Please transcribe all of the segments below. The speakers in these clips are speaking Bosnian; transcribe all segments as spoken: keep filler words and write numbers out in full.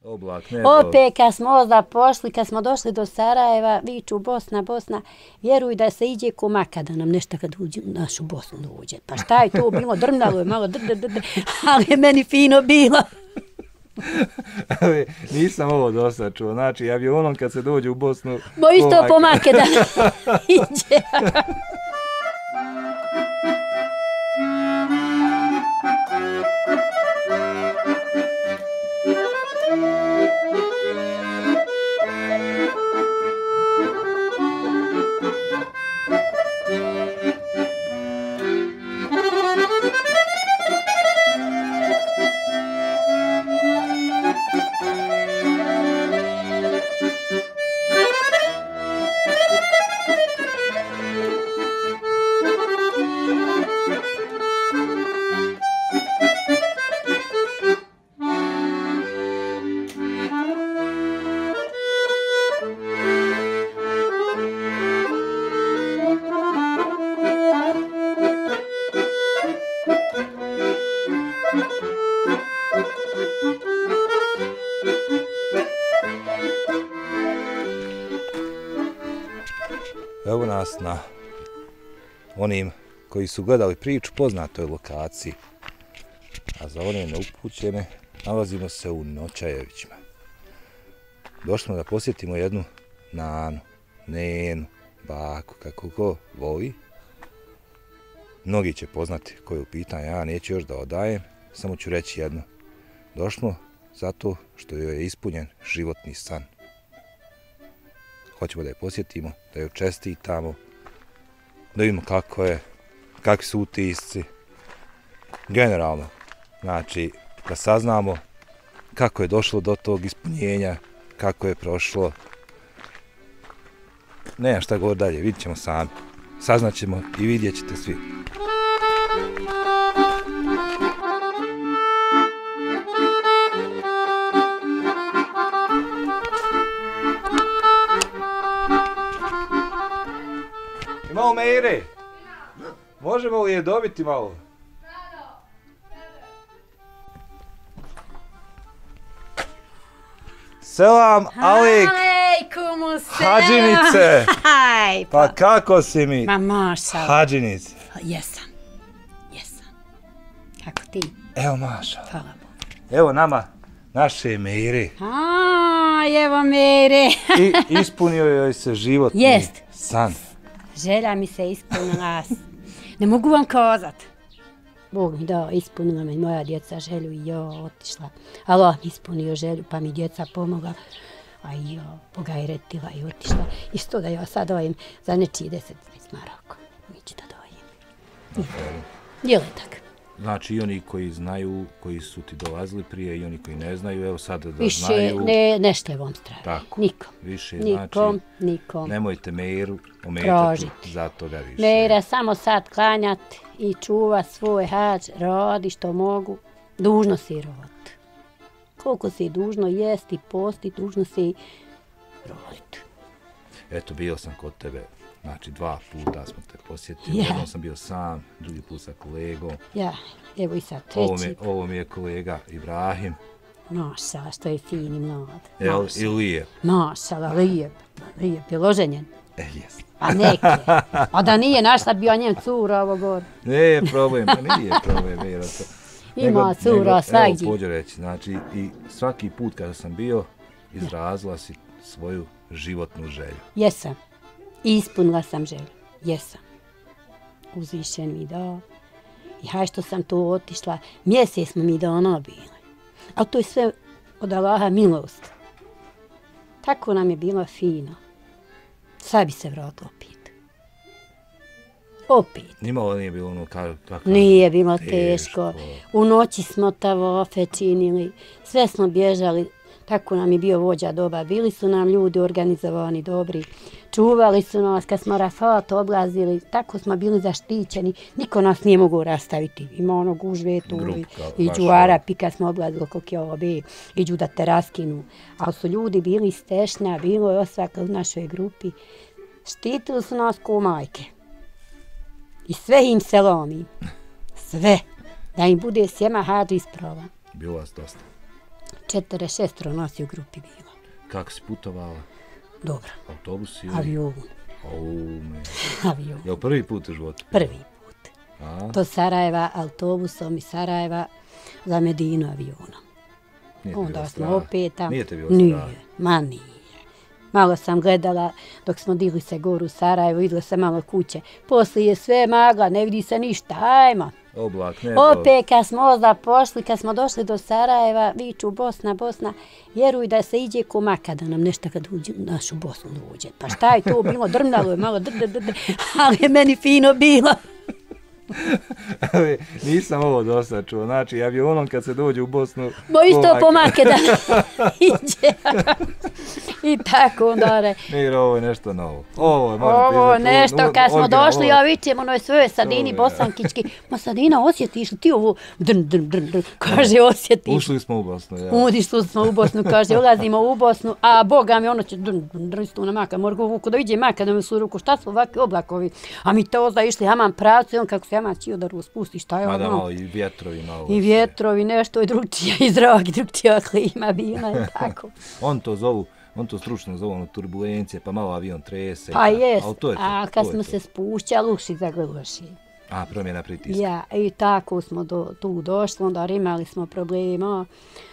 Oblak, ne Opet kad smo ozda pošli, kad smo došli do Sarajeva, viču Bosna, Bosna, vjeruj da se iđe ko maka da nam nešto kad uđe u našu Bosnu dođe. Pa šta je to bilo? Drmnalo je malo, dr, dr, dr, ali je meni fino bilo. Ali nisam ovo dosta čuo, znači avionom kad se dođe u Bosnu... Bo isto po make da iđe. Evo nas na onim koji su gledali priču poznatoj lokaciji, a za one neupućene nalazimo se u Noćajevićima. Došli smo da posjetimo jednu nanu, nenu, baku, kako ko voli. Mnogi će poznati koju je u pitanju, ja neću još da odajem, samo ću reći jedno. Došli smo zato što joj je ispunjen životni san. Hoćemo da je posjetimo, da joj čestitamo, da vidimo kako je, kakvi su utisci. Generalno, znači, da saznamo kako je došlo do tog ispunjenja, kako je prošlo. Nema šta govor dalje, vidit ćemo sami. Saznaćemo i vidjet ćete svi. Imamo Meire? Možemo li je dobiti malo? Selam, alik! Alejkum selam! Hadžinice! Haj, Pa kako si mi? Ma maša. Hadžinice. Jesam, jesam. Kako ti? Evo maša. Hvala Bogu. Evo nama, naše Meire. A, evo Mere. I ispunio joj se životni Jest. san. Želja mi se ispunila. Ne mogu vam kazat. Bog mi dao, ispunila mi moja djeca želju i jo, otišla. Allah mi ispunio želju, pa mi djeca pomogla. A i jo, pogajretila i otišla. I što da ja sad dojim za nečiji deset iz Maroko. Nići da dojim. Je li tak? Znači i oni koji znaju, koji su ti dolazili prije i oni koji ne znaju, evo sad da Više znaju. ne, ne števom strane. Tako. Nikom. Više Nikom, znači, nikom. nemojte Meiru ometati Tražiti. za toga više. Meira samo sad klanjati i čuva svoj hađ, radi što mogu, dužno si rod. Koliko si dužno jesti, posti, dužno si roditi. Eto, bio sam kod tebe, znači dva puta smo te posjetili, Ja. jednom sam bio sam, drugi put sa kolegom. Ja, evo i sad Ovo mi, treći. ovo mi je kolega Ibrahim. Mašala, što je fin i mlad. Jel, Mašala. i lijep. Mašala, lijep, lijep, je loženjen. E, jes. A neki. A da nije našla bio njem cura ovo gore. Ne je problem, pa nije problem, Meira to. Ima cura svagdje. Evo, pođe reći, znači i svaki put kada sam bio, izrazila si svoju životnu želju. Jesam. I ispunila sam želju. Jesam. Uzvišen mi dao. I haj što sam tu otišla, mjesec smo mi da ono bili. Ali to je sve od Allaha milost. Tako nam je bilo fino. Sad bi se vratilo opet. Opet. Nimalo nije bilo ono kako... Nije bilo teško. U noći smo tavofe činili, sve smo bježali. Tako nam je bio vođa doba. Bili su nam ljudi organizovani, dobri. Čuvali su nas kad smo Rafat oblazili. Tako smo bili zaštićeni. Niko nas nije mogu rastaviti. Ima ono gužve tu i, i Džuarapi kad smo oblazili koliko je ovo bi. Iđu da te raskinu. Ali su ljudi bili stešna, bilo je osvaka u našoj grupi. Štitili su nas ko majke. I sve im se lomi. Sve. Da im bude sjema hađi isprava. Bilo vas dosta. Četvore, šestoro nas je u grupi bilo. Kako si putovala? Dobro. Autobus ili? Avion. Aume. Avion. Jel prvi put u životu? Prvi put. A? Do Sarajeva autobusom i Sarajeva za Medinu avionom. Nije te Onda bilo smo strah? opet tamo. Nije te bilo Nije, strah? ma nije. Malo sam gledala dok smo digli se goru u Sarajevo, vidjela sam malo kuće. Poslije je sve magla, ne vidi se ništa, ajmo. Oblak, ne. Opet kad smo ozda pošli, kad smo došli do Sarajeva, viču Bosna, Bosna, vjeruj da se iđe ko maka da nam nešto kad uđe u našu Bosnu dođe. Pa šta je to bilo, drmnalo je malo, dr, dr, dr, ali je meni fino bilo. Ali nisam ovo dosta čuo, znači avionom kad se dođe u Bosnu... Bo isto pomake da iđe. I tako onda re. Mir, ovo je nešto novo. Ovo je, moram Ovo priznati, nešto, u- kad smo originalno, došli, ovo- ja vičem onoj svojoj Sadini je, bosankički. Ma Sadina, osjetiš li ti ovo? Drn, drn, drn, drn. Kaže, osjetiš. Ušli smo u Bosnu, ja. Udišli smo u Bosnu, kaže, ulazimo u Bosnu, a Boga mi ono će drn, drn, drn, istu na maka, morgu vuku da iđe maka da mi su ruku, šta su ovakvi oblakovi? A mi to ozda išli haman pravcu i on kako se haman čiodaru spusti, šta je Mada ono? malo i vjetrovi malo. I vjetrovi, nešto i drugčija i zrak, i drugčija klima bila je tako. On to zovu, on to stručno zovu ono turbulencije, pa malo avion trese. Pa jest, ali to je to, a kad to je smo to. se spušćali, uši zagluši. A, promjena pritiska. Ja, i tako smo do, tu došli, onda imali smo problema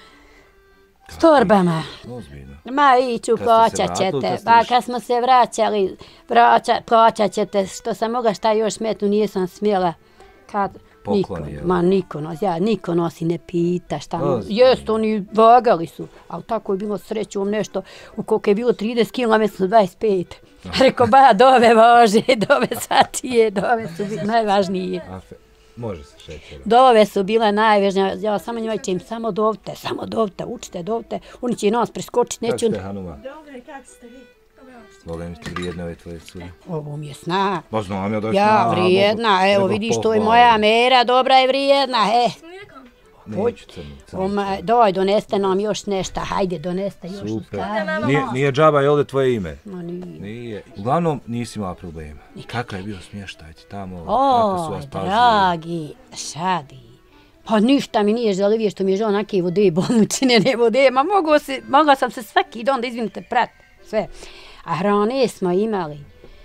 s torbama. Ozbiljno. Ma iću, Kad ste se plaćat vratili, ćete. kad ste Pa išli? kad smo se vraćali, vraća, plaćat ćete, što sam mogla šta još metnu, nisam smjela. Kad, Pokloni, niko, jel? ma niko nos, ja, niko nos i ne pita šta. mu- Ozbiljno. Jest, oni vagali su, ali tako je bilo srećom nešto, u koliko je bilo trideset kilograma, mi smo dvadeset pet. Rekao, ba, dove važe, dove satije, dove su bile najvažnije. Afe, može se šećera. Dove su bile najvažnije, ja samo njima ćem samo dovte, samo dovte, učite dovte, oni će nas preskočiti, Kako neće. ste, Hanuma? Dobro, kako ste vi? Volim ti vrijedne ove tvoje cure. Ovo mi je sna. Ba znam ja da Ja, vrijedna, evo vidiš, to je moja mera, dobra je vrijedna, e. S mlijekom? Neću crnu, crnu. Oma, doj, doneste nam još nešto, hajde, doneste još. Super. Super. Nije, nije džaba, je ovdje tvoje ime? Ma nije. Nije. Uglavnom, nisi imala problema. Kakav je bio smještaj ti tamo? Kako su Oj, vas pazili? dragi, šadi. Pa ništa mi nije žalivije što mi je žao neke vode, bolničine ne vode, ma mogu se, mogla sam se svaki dan da izvinite prat, sve. A hrane smo imali.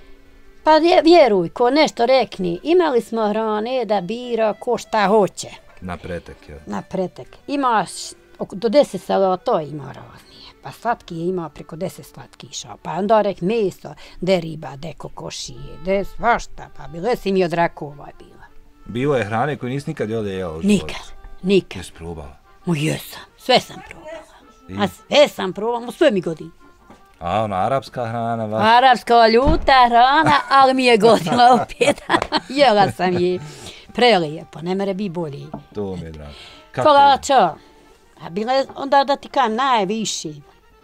Pa vje- vjeruj, ko nešto rekni, imali smo hrane da bira ko šta hoće. Na pretek, jel? Na pretek. Imaš oko- do deset salata ima raznije. Pa slatki je imao preko deset slatkiša. Pa onda rek meso, de riba, de kokošije, de svašta. Pa bile si mi od rakova je bila. Bilo je hrane koju nisi nikad ovdje jela u životu. Nikad, nikad. Jesi probala? Mo jesam, sve sam probala. A sve sam probala, mo sve mi godi. A ona arapska hrana, vaš? Arapska ljuta hrana, ali mi je godila opet. Jela sam je. Prelijepo, ne mere bi bolji. To mi je drago. Kako je? Kolača. A bile onda da ti kažem najviši.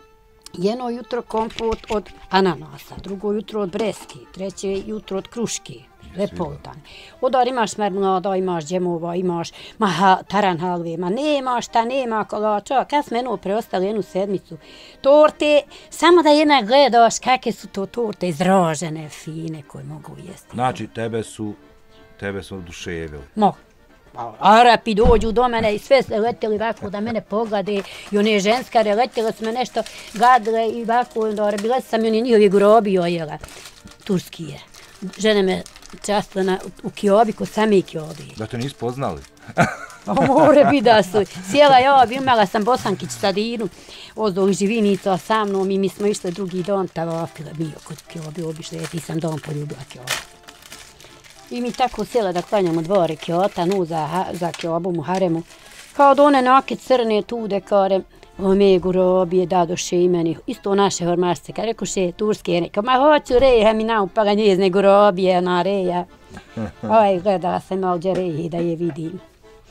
Jedno jutro kompot od ananasa, drugo jutro od breski, treće jutro od kruški, repoltan. Odar imaš marmelada, imaš džemova, imaš ma ha, taran halve, ma nema šta, nema kolača. Kad smo jedno preostali jednu sedmicu, torte, samo da jedna gledaš kakve su to torte izražene, fine, koje mogu jesti. Znači, tebe su, tebe su oduševili. Mo. Pa, Arapi dođu do mene i sve se letjeli ovako da mene poglade i one ženskare letjele su me nešto gadile i ovako onda bile sam i oni njihovi grobi ojela. Turski je. Žene me častile na, u kiobi ko sami kiobi. Da te nisu poznali? Pa more bi da su. Sjela ja, imala sam Bosankić Sadinu, ozdo živinica sa mnom i mi smo išli drugi dan tavafile bio kod kiobi obišli, ja ti sam dom poljubila kiobi. I mi tako sjela da klanjamo dva rekiota, nu za, ha- za kiobu mu haremu. Kao da one nake crne tu dekare, ome gurobije dadoše imeni, isto naše hormašce, kad rekoše turske, neka, ma hoću reja mi naupala njezne gurobije, ona reja. Oj, gledala sam ovdje reji da je vidim.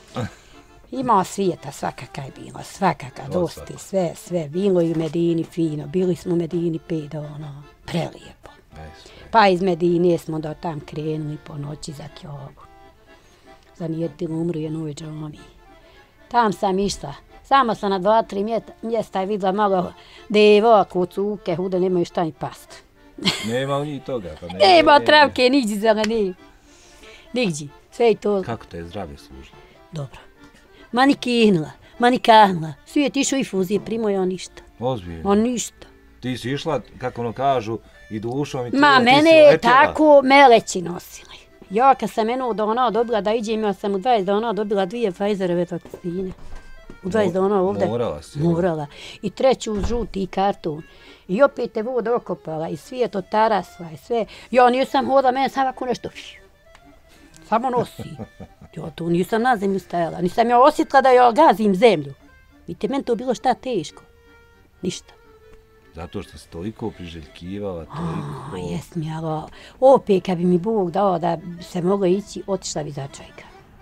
Ima svijeta, svakaka je bilo, svakaka, dosti, sve, sve. Bilo i u Medini fino, bili smo u Medini pet dana, prelijepo. Pa iz Medine smo do tam krenuli po noći za Kjobu. Zanijetili umru je nove džami. Tam sam išla. Samo sam na dva, tri mjesta, mjesta je vidjela malo devojaka, cuke, hude, nemaju šta ni past. Nema u njih toga. Pa ne, Nema travke, niđi zelene. Nigdje. Sve i to Kako te je zdravlje služilo? dobro. Ma ni kihnula. Ma ni kahnula. Svijet išao i fuzije, primo ja ništa. Ozbiljno. Ma ništa. Ti si išla, kako ono kažu, i dušom i Ma, mene je tako meleći nosili. Ja kad sam jednog dana dobila da iđem, ja sam u dvadeset dana dobila dvije Pfizerove vakcine. U dvadeset dana ovdje. Morala si. Morala. I treću žuti karton. I opet je voda okopala i svijet otarasla i sve. Ja nisam hodala, mene sam ovako nešto samo nosi. Ja tu nisam na zemlju stajala. Nisam ja osjetila da ja gazim zemlju. Vidite, meni to bilo šta teško. Ništa. Zato što si toliko priželjkivala, toliko... A, jes mi, ali opet kad bi mi Bog dao da se moglo ići, otišla bi začajka.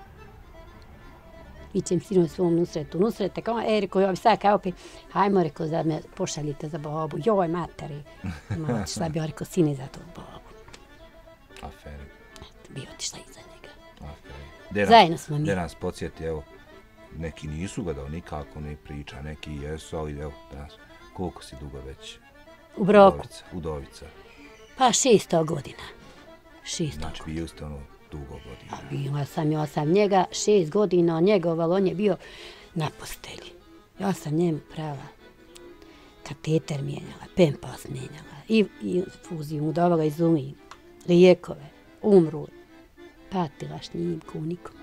Ićem sinom svom Nusretu. Nusrete, kao, e, rekao, ja bi sad kao opet, hajmo, rekao, da me pošaljite za babu. Joj, materi. Ma, otišla bi, ja rekao, sine za tu babu. Aferi. Bi otišla iza njega. Aferi. Zajedno smo mi. Gdje nas podsjeti, evo, neki nisu ga dao nikako, ne priča, neki jesu, ali evo, danas, koliko si dugo već? U Broku. Udovica. Udovica. Pa šesto godina. Šesto znači, godina. bili ste ono dugo godina. A bila sam, ja sam njega šest godina njegovala, on je bio na postelji. Ja sam njemu prava kateter mijenjala, pempas mijenjala, i, i fuziju mu davala iz umije, lijekove, umru, patila šnjimku, nikomu.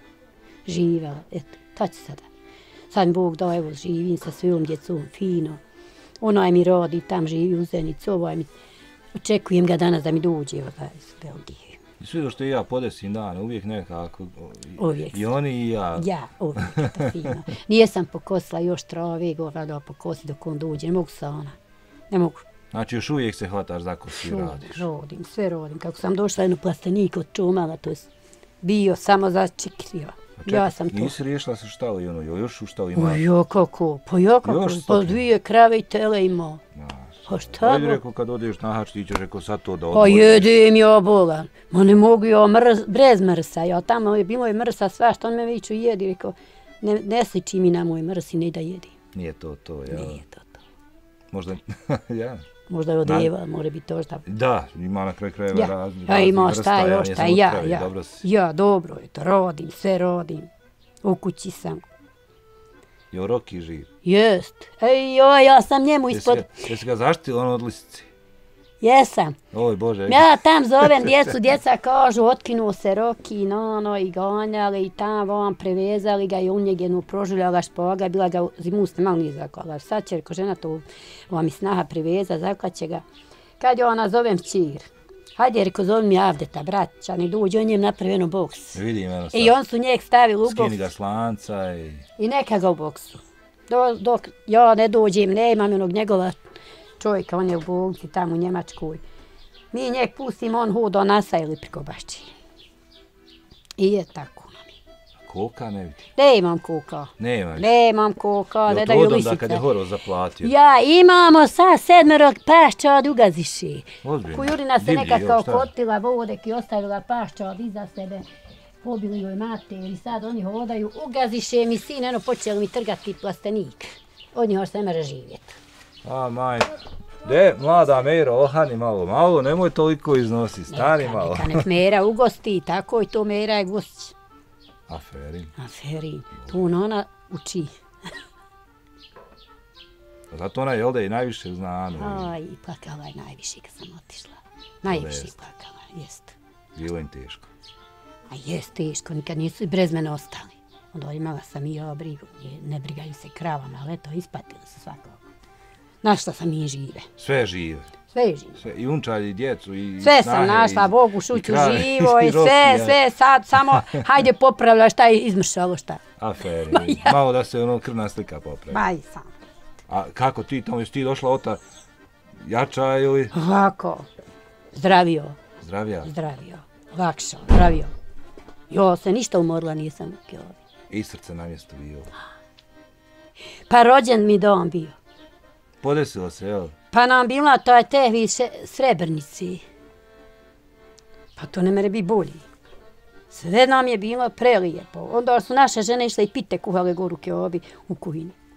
Živjela, eto, ta će sada. Sad mi Bog dao, evo, živim sa svojom djecom, fino. Onaj mi rodi, tam živi u Zenici, ovaj mi, očekujem ga danas da mi dođe iz Belgije. I sve do što i ja podesim dan, uvijek nekako, Uvijek. i oni i ja. Ja, uvijek je to fino. Nijesam pokosila još trave, govorila pokosi dok on dođe, ne mogu sa ona. Ne mogu. Znači još uvijek se hvataš za kosi i radiš. Rodim, sve rodim. Kako sam došla jednu plastenika od čumala, to je bio samo začekrio. Ja sam to. Nisi riješila se štali, ono, još u štali imaš? Pa jo kako, pa jo kako, pa dvije krave i tele imao. Pa šta Ajde bo? rekao kad odeš na hač ti ćeš rekao sad to da Pa odmoriš. jedem ja bolan. Ma ne mogu ja mrs, brez mrsa, ja tamo je bilo je mrsa svašta, on me viću jedi, rekao ne, ne sliči mi na moj mrs i ne da jedi. Nije to to, ja. Nije to to. Možda, ja. Možda je od Eva, mora biti to šta. Da, ima na kraju krajeva Ja, razni, ja razni imao vrsta, šta ja još, šta nisam ja, otkravi, ja, dobro si. ja, dobro je to, rodim, sve rodim. U kući sam. Jo, Roki živ. Jest. Ej, joj, ja sam njemu Jesi ispod... ga, jesi ga zaštila ono od lisici? Jesam. Oj Bože. Ja tam zovem djecu, djeca kažu otkinuo se Roki, no, no, i ganjali i tam vam prevezali ga i u njeg jednu prožuljala špoga, bila ga zimusna, malo nije zaklala. Sad će, reko, žena to ova mi snaha preveza, zaklaće ga. Kad je ona zovem čir, hajde, reko, zovem mi Avdeta, braća, ne dođe, on njem napravi jednu boks. Vidim, eno sad. I on su njeg stavili u boks. Skini ga slanca i... I neka ga u boksu. Do, dok ja ne dođem, ne imam onog njegova čovjeka, on je u bolnici tamo u Njemačkoj. Mi njeg pustimo, on hoda nasa ili priko bašći. I je tako. Koka ne vidi. Ne imam koka. Nemaš. Ne imam koka, ne Jel to daju odom lisice. da kad je Horo zaplatio? Ja, imamo sa sedmero pašća od ugaziši. Ozbiljno. Kujurina se Divlji, nekad jel, kao šta? kotila vodek i ostavila pašća od iza sebe. Pobili joj mater i sad oni hodaju, ugaziše mi sin, eno počeli mi trgati plastenik. Od njih se ne može živjeti. A, maj. De, mlada Mero, ohani malo, malo, nemoj toliko iznosi, stani Neka, malo. neka nek Mera ugosti, tako i to Mera je gostić. Aferi. Aferi, tu ona uči. Zato ona, jel da, i najviše zna Anu. Aj, plakala je najviše kad sam otišla. Najviše jest. plakala, jest. Bilo im teško. A jest teško, nikad nisu i brez mene ostali. Onda imala sam i ja brigu, ne brigaju se kravama, ali eto, ispatili se svakog. Našla sam i žive, Sve žive. sve je žive. Sve, i unčalj, i djecu, i Sve snahe, sam našla, i- Bogu i šuću krave, živo i sve, Rokija. sve sad samo hajde popravlja šta je izmršalo šta. Aferi. Ma ja. Malo da se ono krvna slika popravi. Baj sam. A kako ti tamo, jesi ti došla ota jača ili Ovako, zdravio, zdravija? zdravio, lakša, zdravio. Jo, se ništa umorila nisam. Jo. I srce na mjestu bilo. Pa rođen mi dom bio. Podesilo se, jel? Pa nam bila to je te više Srebrnici. Pa to ne mere bi bolji. Sve nam je bilo prelijepo. Onda su naše žene išle i pite kuhale goru keobi u kuhini.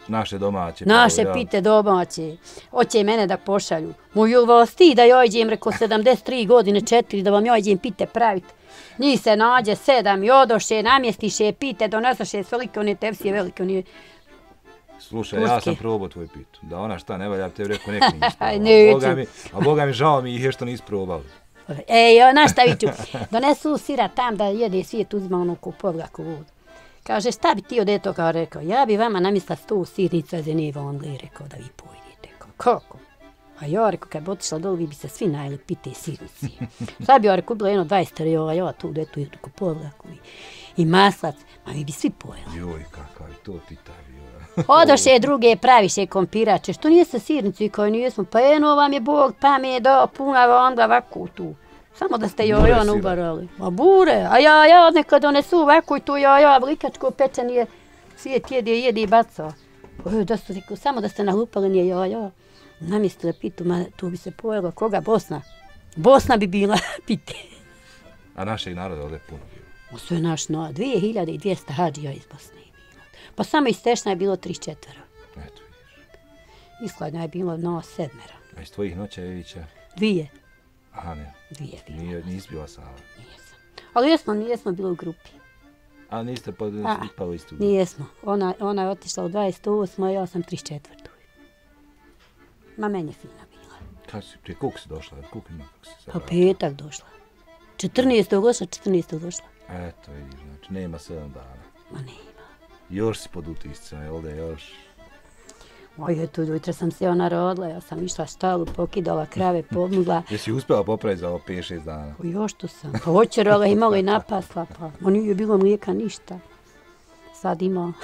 Naše domaće. Naše pite domaće. Hoće mene da pošalju. Moju vas ti da ja idem, reko sedamdeset tri godine, četiri, da vam ja idem pite praviti. Njih se nađe sedam i odoše, namjestiše pite, donesaše velike one tepsije, velike one... Slušaj, ja sam probao tvoj pitu. Da ona šta ne valja, te rekao neki nisi probao. A Boga mi žao mi ih je što nisi probali. Ej, ona šta viću, donesu sira tam da jede svijet, uzima onu kupovlaku vodu. Kaže, šta bi ti od eto kao rekao, ja bi vama namjestila sto sirnica za Ženevu Anglije, rekao da vi pojedete. Kako? A ja rekao, kad bi otišla dole, vi bi se svi najeli pite sirnici. Sad bi ja rekao, bilo jedno dvadeset reola, ja tu eto i kupovlaku i maslac, ma vi bi svi pojeli. Joj, kakav je to pita bio. Odoše druge praviše kompirače, što nije sa sirnicu i koji nijesmo, pa eno vam je Bog, pa mi je dao puna onda ovako tu. Samo da ste joj on ubarali. A bure, a ja, ja nekad donesu ovako i tu ja, ja, blikačko pečenije, svijet jede, jede i baca. Da su rekao, samo da ste nalupali nije ja, ja. Namjestila pitu, ma tu bi se pojelo, koga? Bosna. Bosna bi bila pite. A našeg naroda ovdje puno bilo? Sve naš narod, dvije hiljade dvjesto hađija iz Bosne. Pa samo iz Tešnja je bilo tri četvero. Eto vidiš. Iskladno je bilo no sedmero. A iz tvojih Noćajevića? Dvije. Aha, ne. Dvije bilo. Nije, nisi bila sama? Nijesam. Ali jesmo, nijesmo bili u grupi. A niste pod ispali istu? Nijesmo. Ona, ona je otišla u dvadeset osmoj, a ja sam trideset četvrtoj. Ma meni je fina bila. Kad si, prije koliko si došla? Koliko ima kako si se Pa petak došla. četrnaestog došla, četrnaestog došla. Eto vidiš, znači nema sedam dana. Ma nema. Još si pod utiscima, jel da još? Oj, eto, ujutro sam se ona rodila, ja sam išla štalu, pokidala krave, pomugla. Jesi uspjela popraviti za ovo pet šest dana? O, još to sam. Pa očerala i malo i napasla, pa ma nije bilo mlijeka ništa. Sad ima.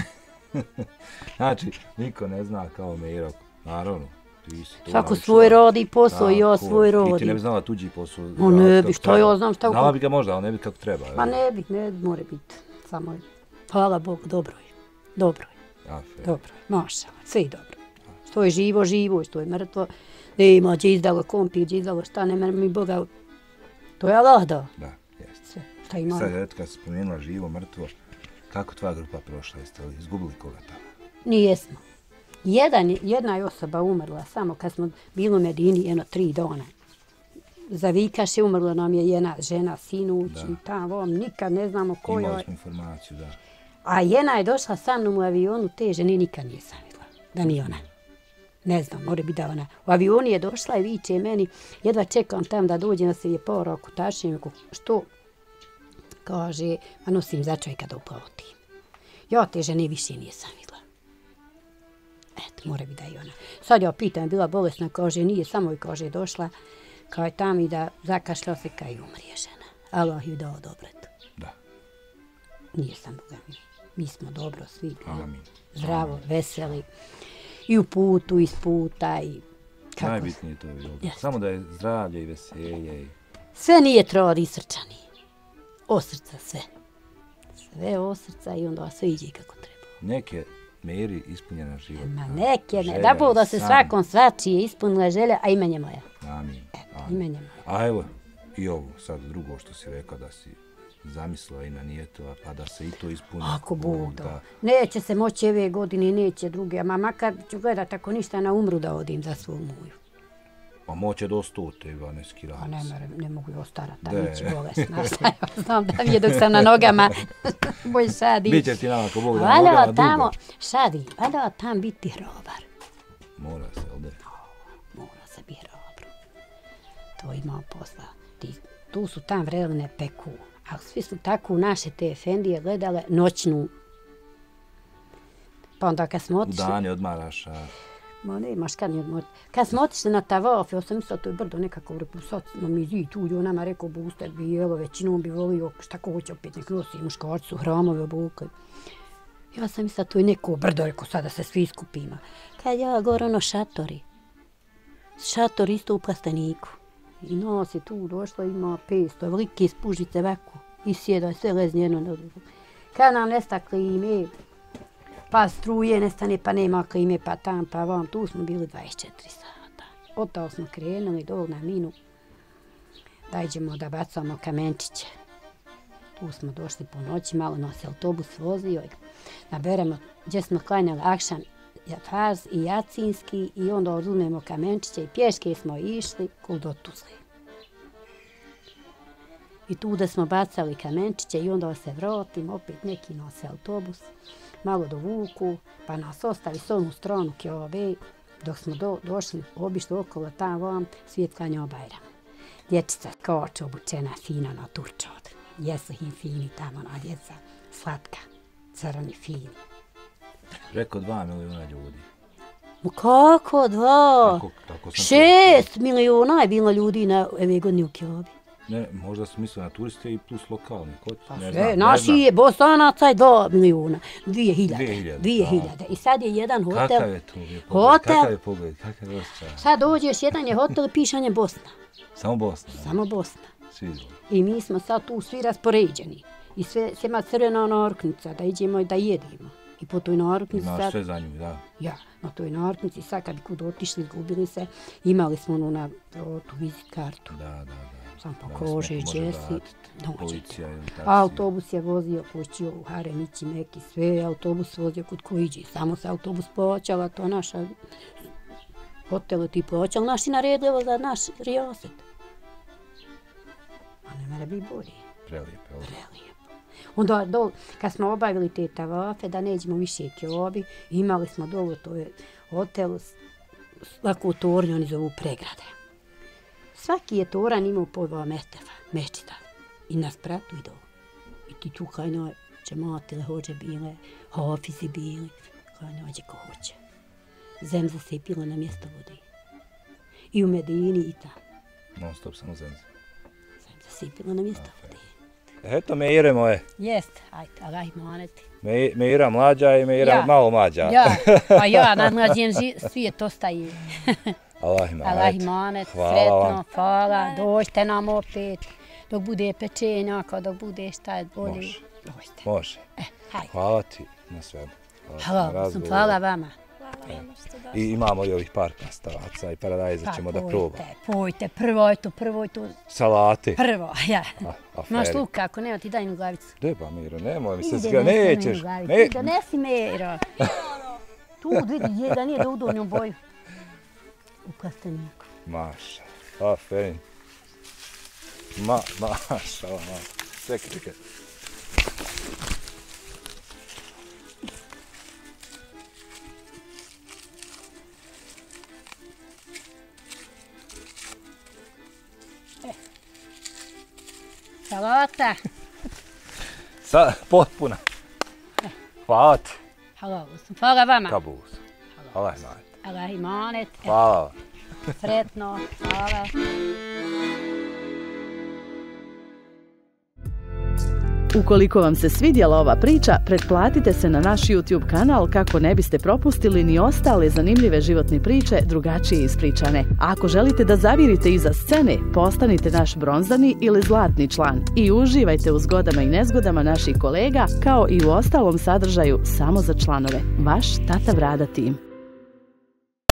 Znači, niko ne zna kao Miro, naravno. Svako svoj rodi posao i ja svoj rodi. I ti ne bi znala tuđi posao. O ne bi, što ja znam šta... Znala bi ga možda, ali ne bi kako treba. Ma ne bi, ne more biti. Samo, hvala Bogu, dobro je. Dobro je. Dobro je, mašala, sve je dobro. Što je živo, živo, što je mrtvo. Ne ima, gdje izdalo kompir, gdje izdalo šta, ne mi Boga. To je Allah dao. Da, jeste. Sve, šta ima. Sad, eto, kad si spomenula živo, mrtvo, kako tvoja grupa prošla? Jeste li izgubili koga tamo? Nijesmo. Jedan, jedna je osoba umrla, samo kad smo bili u Medini, jedno tri dana. Za Vikaše umrla nam je jedna žena, sinuć i tamo, nikad ne znamo ko je. Imali smo informaciju, da. A jedna je došla sa mnom u avionu, te žene nikad nisam vidjela, da mi ona. Ne znam, mora biti da ona. U avionu je došla i viče meni, jedva čekam tam da dođe, da se je porak u tašnjem, što? Kaže, a nosim za čovjeka da uplotim. Ja te žene više nisam vidjela. Eto, mora biti da je ona. Sad ja pitam, bila bolesna, kaže, nije, samo i kaže, došla, kao je tam i da zakašljao se, kao i umrije žena. Allah ju dao dobretu. Da. Nije sam Boga mi. Mi smo dobro svi. Amin. Zdravo, veseli. I u putu, iz puta. I kako... Najbitnije to je bilo. Samo da je zdravlje i veselje. I... Sve nije trod i srčani. O srca sve. Sve o srca i onda sve iđe kako treba. Neke Meri ispunjena život. Ma neke ne. Da Bog da se svakom svačije ispunila želja, a imenje moja. Amin. Eto, imenje moja. A evo, i ovo sad drugo što si rekao da si zamislila i na nijetova, pa da se i to ispuni. Ako Bog da. Neće se moći ove godine, neće druge, ma makar ću gledat ako ništa na umru da odim za svu moju. Pa moće do stote, Ivaneski radi. Pa ne, ne mogu je ostarat, da neću bolesna. Znam da mi je dok sam na nogama, boj šadi. Biće ti nama ako Bog da na nogama dugo. Tamo, šadi, valjda tam biti hrobar. Mora se, ovdje? Mora se biti hrobar. To ima posla. Tu su tam vrelne peku. Ali svi su tako u naše te efendije gledale noćnu. Pa onda kad smo otišli... Dani odmaraš, a... Ma ne imaš kad ni odmoriti. Kad smo otišli na Tavaf, ja sam mislila to je brdo nekako repu, sad nam je zid tu, on nama rekao buster bijelo, većinom bi volio šta ko hoće opet nek nosi muškarci su hramove obukli. Ja sam mislila to je neko brdo, rekao sada se svi skupimo. Kad ja gore ono šatori. Šator isto u plasteniku. I nas je tu došlo, ima petsto, velike spužice ovako. I sjeda sve lezne jedno na drugo. Kad nam nesta klime, pa struje nestane, pa nema klime, pa tam, pa vam, tu smo bili dvadeset četiri sata. Otao smo krenuli dol na minu, da iđemo da bacamo kamenčiće. Tu smo došli po noći, malo nas je autobus vozio i naberemo gdje smo klanjali akšan farz i jacinski i onda oduzmemo kamenčiće i pješke smo išli kod do Tuzle. I tu da smo bacali kamenčiće i onda se vratimo, opet neki nose autobus, malo do Vuku, pa nas ostavi s onu stranu Kjove, dok smo do, došli, obišli okolo tamo vam, svijet klanjao Bajram. Dječica skoče obučena fina na turčod. Jesu im fini tamo na djeca, slatka, crni fini. Preko dva miliona ljudi. Ma kako dva? Tako, tako sam Šest milijuna je bilo ljudi na ove godine u Kjobi. Ne, možda su mislili na turiste i plus lokalni. Kod, Pa ne sve, znam, naši ne je Bosanaca je dva milijuna, dvije hiljade. Dvije hiljade, Dvije a. hiljade. I sad je jedan hotel. Kakav je to pogled? Hotel. Kakav je pogled? Kakav je osjećaj? Sad dođeš, jedan je hotel, pišanje Bosna. Samo Bosna. Ne? Samo Bosna. Svi izvoli. I mi smo sad tu svi raspoređeni. I sve, sve ima crvena naruknica, da idemo i da jedemo. I po toj naruknici Imaš sad... sve za nju, da. Ja, na toj naruknici sad kad bi kud otišli, izgubili se, imali smo onu na o, tu vizit kartu. Da, da, da. Sam Da, pokažeš neko može gdje si, vratiti. dođete. Policija ili taksi. Autobus je vozio kući u Haremići, Meki, sve je autobus vozio kod Kojiđi. Samo se autobus plaćala, to naša hotel ti plaćala, naši naredilo za naš rijaset. A ne mora biti bolje. Prelijepo, ovo. Prelijepo. Onda, do, kad smo obavili te tavafe, da neđemo više Kjobi, imali smo dolu, to je hotel, svaku tornju oni zovu pregrade. Svaki je toran imao po dva metara, mečita. I na spratu i dolu. I ti tu kajno džematile hođe bile, hafizi bili, kajno hođe ko hoće. Zemza se je pila na mjesto vode. I u Medini i tamo. Non stop samo zemlje. Zemza se je pila na mjesto vode. Eto Meire moje. Jest, ajde, Allah imaneti. Me, Meira mlađa i Meira Ja. malo mlađa. Ja, pa ja, nadmlađen svijet ostaje. Allah ima. Allah imanet, sretno, hvala, dođite nam opet. Dok bude pečenjaka, dok bude šta je bolje. Može. Dođite. Može. E, hajde. Hvala ti na svemu. Hvala, ti na Hvala, sam, razgovoru. hvala vama. I imamo i ovih par pastavaca i paradajza ćemo da probamo. Pojte, pojte, prvo je to, prvo je to, Salate. prvo, ja. A, Maš aferi. luka, ako nema ti daj jednu glavicu. Deba Miro, nemoj mi se Ide, sgra, nesi meni nećeš. glavicu. Ne, Donesi Mero. Tu vidi, je da nije da udu u njom boju. U plasteniku. maša, aferi. Ma, maša, ma. Čekaj, čekaj. Salata. Sa, potpuna. Hvala ti. Hvala, sam. Hvala vama. Kabus. Allah ima. Allah imanet. Hvala vam. Sretno. Hvala. Ukoliko vam se svidjela ova priča, pretplatite se na naš YouTube kanal kako ne biste propustili ni ostale zanimljive životne priče drugačije ispričane. A ako želite da zavirite iza scene, postanite naš bronzani ili zlatni član i uživajte u zgodama i nezgodama naših kolega kao i u ostalom sadržaju samo za članove. Vaš Tata Brada tim.